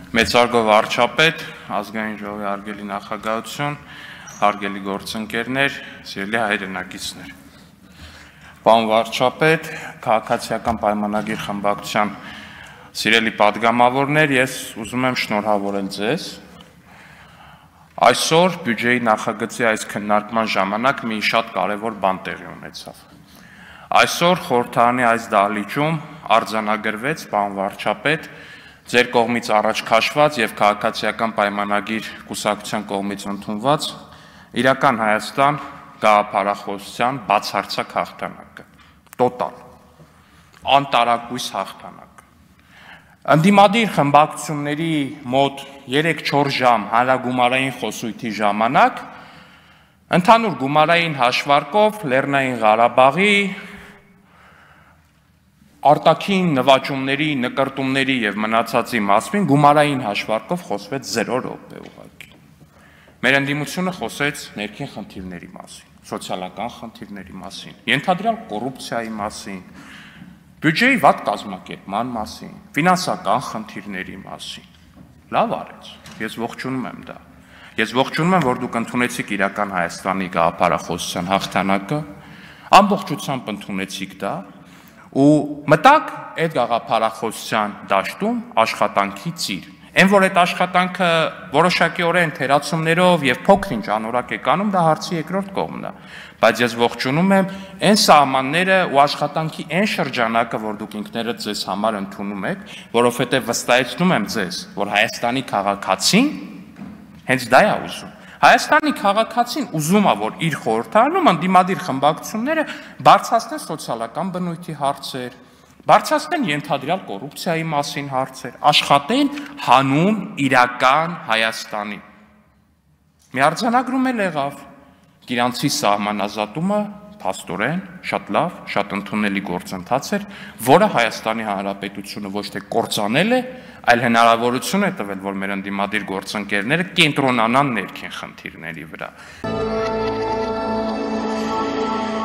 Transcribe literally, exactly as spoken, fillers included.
Մեծարգո վարչապետ, ազգային ժողովի հարգելի նախագահություն, հարգելի գործընկերներ, սիրելի հայրենակիցներ։ Պարոն վարչապետ, քաղաքացիական պայմանագիր խմբակցության սիրելի պատգամավորներ, ես ուզում եմ շնորհավորել ձեզ։ Այսօր բյուջեի նախագծի այս քննարկման ժամանակ մի շատ կարևոր բան տեղի ունեցավ։ Այսօր խորհրդարանի այս դահլիճում արձանագրվեց, պարոն վարչապետ, ձեր կողմից առաջ քաշված եւ քաղաքացիական պայմանագիր կուսակցության կողմից ընդունված իրական Հայաստան գաղափարախոսության բացարձակ հաղթանակը, տոտալ, անտարակույս հաղթանակ։ Ընդդիմադիր խմբակցությունների մոտ երեք-չորս ժամ հանրագումարային խոսույթի ժամանակ ընդհանուր գումարային հաշվարկով Լեռնային Ղարաբաղի արտաքին նվաճումների, նկրտումների եւ մնացածի մասին գումարային հաշվարկով խոսվեց զերո րոպե ուղղակի։ Մեր ընդդիմությունը խոսեց ներքին խնդիրների մասին, սոցիալական խնդիրների մասին, ենթադրյալ կոռուպցիայի մասին, բյուջեի վատ կազմակերպման մասին, ֆինանսական խնդիրների մասին։ Լավ արեց, ես ողջունում եմ դա։ Ես ողջունում եմ, որ դուք ընդունեցիք իրական Հայաստանի գաղափարախոսության հաղթանակը, ամբողջությամբ ընդունեցիք դա ու մտակ այդ գաղափարախոսության դաշտում աշխատանքի ծիր։ Այն որ այդ աշխատանքը որոշակիորեն թերացումներով եւ փոքր-ինչ անորակ է կանում, դա հարցի երկրորդ կողմն է, բայց ես ողջունում եմ այն սահմանները ու աշխատանքի այն շրջանակը, որ դուք ինքներդ ձեզ համար ընդունում եք, որովհետեւ վստահեցնում եմ ձեզ, որ Հայաստանի քաղաքացին հենց դա է ուզում։ Հայաստանի քաղաքացին ուզում է, որ իր խորհրդարանում ընդդիմադիր խմբակցությունները բարձրացնեն սոցիալական բնույթի հարցեր, բարձրացնեն ենթադրյալ կոռուպցիայի մասին հարցեր, աշխատեն հանուն իրական Հայաստանի։ Մի արձանագրում էլ եղավ, Գիրանցի սահմանազատումը փաստորեն շատ լավ, շատ ընդունելի գործընթաց էր, որը Հայաստանի Հանրապետությունը ոչ թե կործանել է, այլ հնարավորություն է տվել, որ մեր ընդդիմադիր գործընկերները կենտրոնանան ներքին խնդիրների վրա։